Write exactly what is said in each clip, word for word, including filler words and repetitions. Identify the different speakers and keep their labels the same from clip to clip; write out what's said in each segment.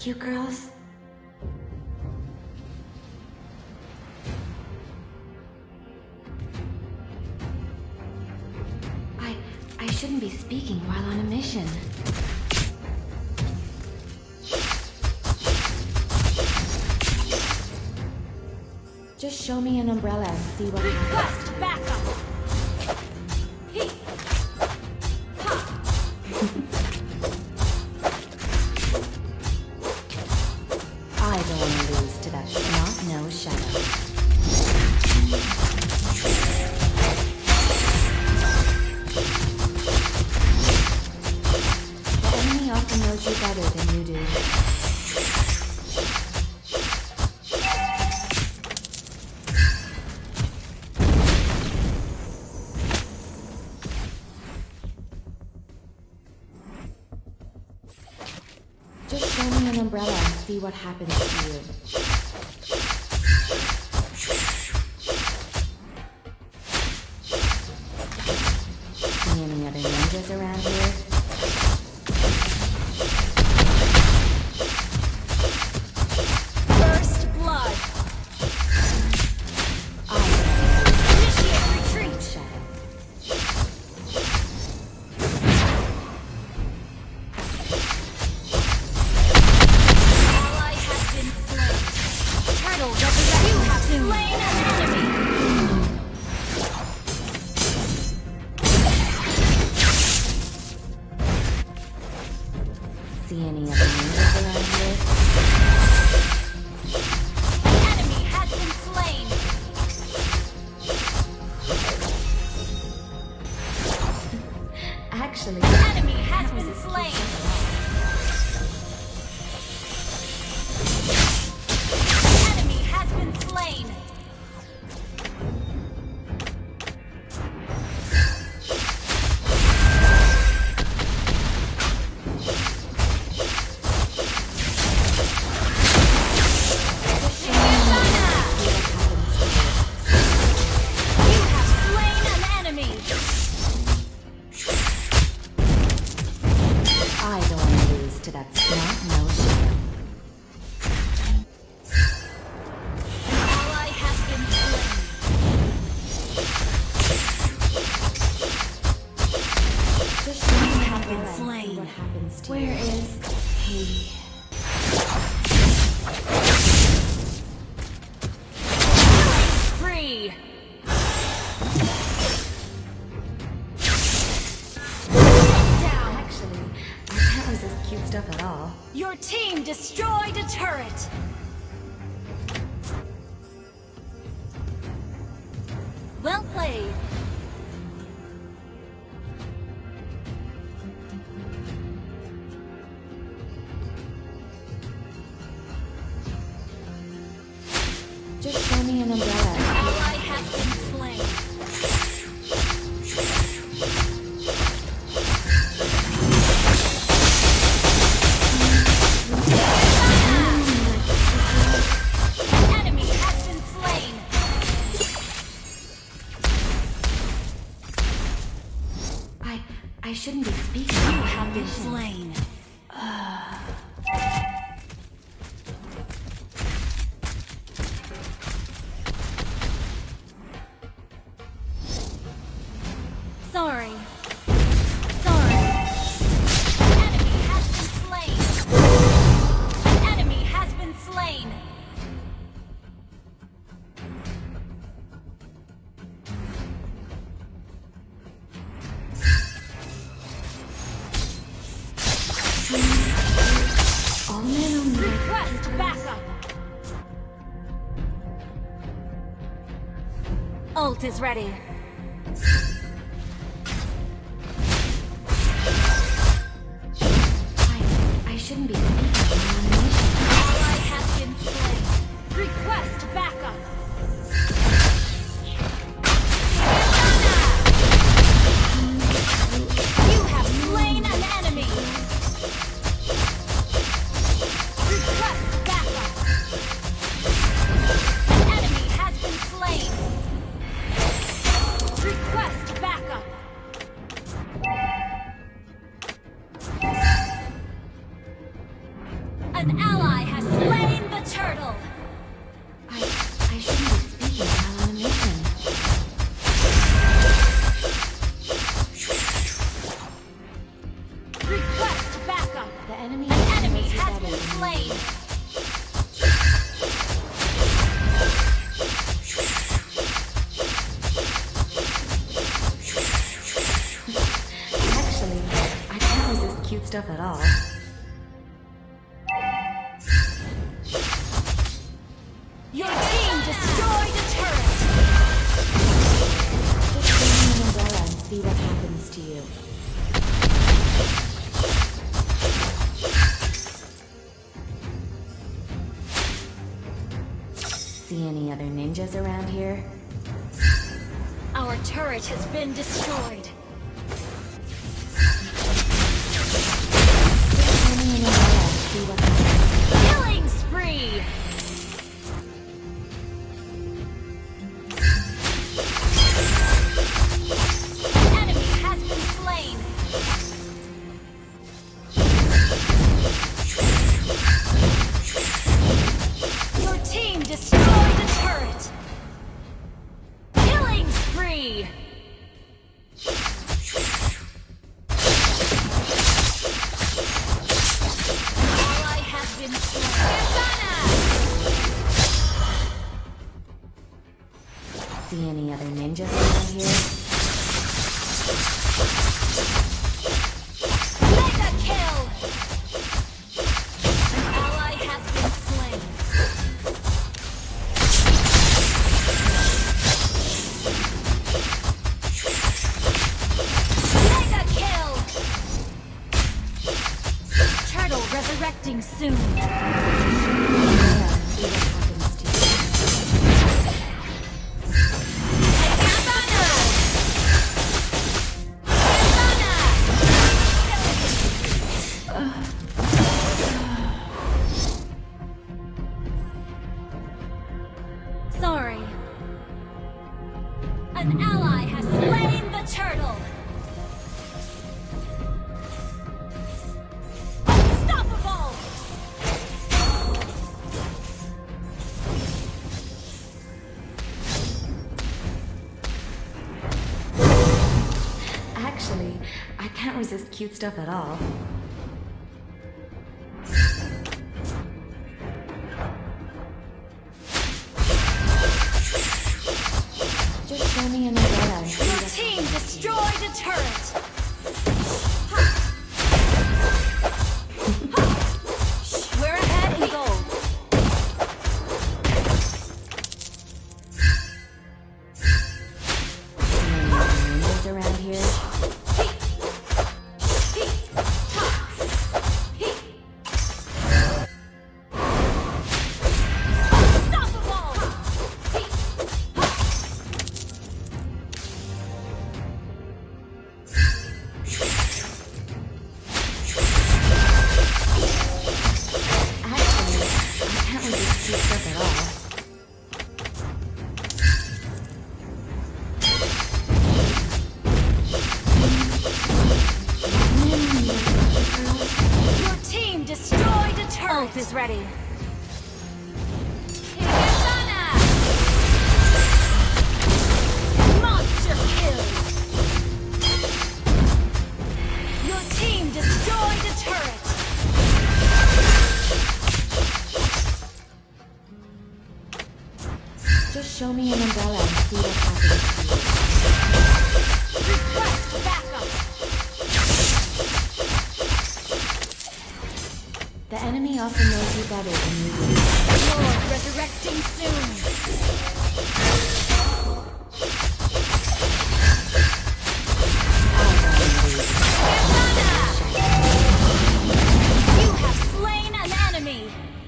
Speaker 1: cute girls? I... I shouldn't be speaking while on a mission. Just show me an umbrella and see what happens.
Speaker 2: Request backup! He.
Speaker 1: I don't want to lose to that snot-nosed shadow. The enemy often knows you better than you do. Just show me an umbrella and see what happens to you. See any other ninjas around here?
Speaker 2: First blood!
Speaker 1: I
Speaker 2: Initiate retreat!
Speaker 1: shadow.
Speaker 2: Ally has been slain. Turtle represents you have slain an enemy!
Speaker 1: See any other ninjas around here?
Speaker 2: Enemy has been slain!
Speaker 1: Actually,
Speaker 2: Enemy has been slain! Enemy has been slain! You have slain an enemy!
Speaker 1: I don't want to lose to that snot-nosed shadow.
Speaker 2: Ally has been slain.
Speaker 1: Just show me an
Speaker 2: have been
Speaker 1: umbrella and see
Speaker 2: slain.
Speaker 1: what happens to
Speaker 2: Where
Speaker 1: you.
Speaker 2: is he? Free! Down!
Speaker 1: Actually, I can't resist cute stuff at all.
Speaker 2: Your team destroyed a turret! Well played!
Speaker 1: Just show me an umbrella.
Speaker 2: Ally has been slain. Enemy has been slain.
Speaker 1: I I shouldn't be speaking.
Speaker 2: You have been slain. Sorry. Sorry. Enemy has been slain. Enemy has been slain.
Speaker 1: All men on me.
Speaker 2: Request backup. Ult is ready.
Speaker 1: I I shouldn't be speaking while on a mission.
Speaker 2: Ally has been slain. Request backup. You have slain an enemy. Request backup. An enemy has been slain. the turtle!
Speaker 1: I, I shouldn't be speaking while on a mission.
Speaker 2: Request backup!
Speaker 1: The enemy,
Speaker 2: An enemy
Speaker 1: knows you
Speaker 2: has
Speaker 1: better
Speaker 2: been
Speaker 1: than
Speaker 2: slain!
Speaker 1: me. Actually, I can't resist cute stuff at all.
Speaker 2: Your team destroyed a turret!
Speaker 1: Just bring me an umbrella and see what happens to you. See any other ninjas around here?
Speaker 2: Our turret has been destroyed.
Speaker 1: Just bring me an umbrella and see what happens.
Speaker 2: Killing spree! An enemy has been slain! Your team destroyed a turret! Killing spree! Ally has been slain.
Speaker 1: See any other ninjas around here?
Speaker 2: Mega kill! An ally has been slain. Mega kill! Turtle resurrecting soon.
Speaker 1: Yeah, see what happens to you.
Speaker 2: Sorry. An ally has slain the turtle. Unstoppable!
Speaker 1: Actually, I can't resist cute stuff at all. Just show me an umbrella and see
Speaker 2: Your
Speaker 1: what
Speaker 2: team destroyed a turret. We're ahead in gold.
Speaker 1: see any other ninjas around here. Actually, I can't resist cute stuff at all.
Speaker 2: Your team destroyed a turret. Ult is ready. Higasana! Monster kill. Your team destroyed a turret.
Speaker 1: Just show me an umbrella and see what happens to you.
Speaker 2: Request backup.
Speaker 1: The enemy often knows you better than you do.
Speaker 2: Lord resurrecting soon. You have slain an enemy.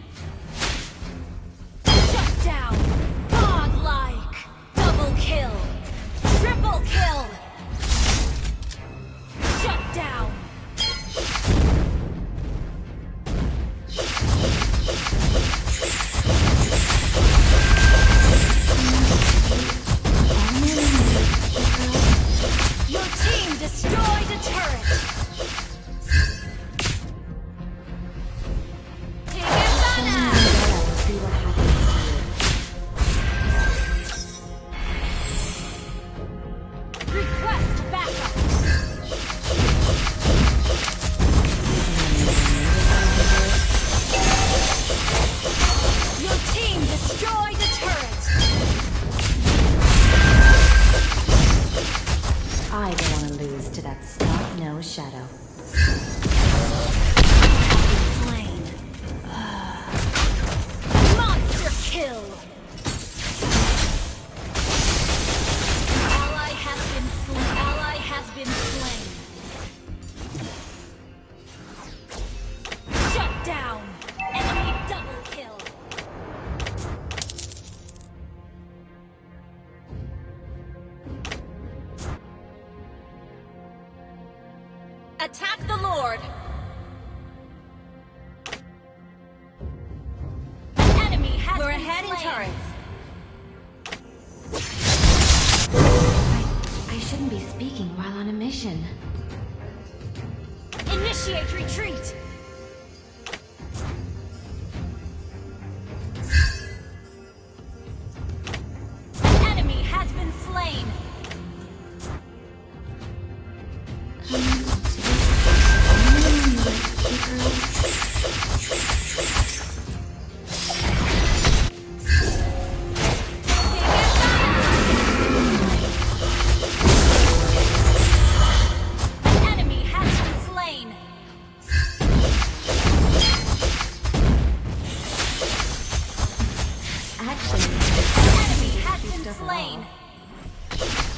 Speaker 2: Shut down. Godlike. Double kill. Triple kill. Shut down.
Speaker 1: All men
Speaker 2: Attack the Lord! Enemy has
Speaker 3: We're
Speaker 2: been
Speaker 3: ahead in
Speaker 2: slain.
Speaker 3: turrets.
Speaker 1: I shouldn't be speaking while on a mission.
Speaker 2: Initiate retreat! Enemy has been slain! Enemy has been slain!
Speaker 1: Actually,
Speaker 2: Enemy has been slain!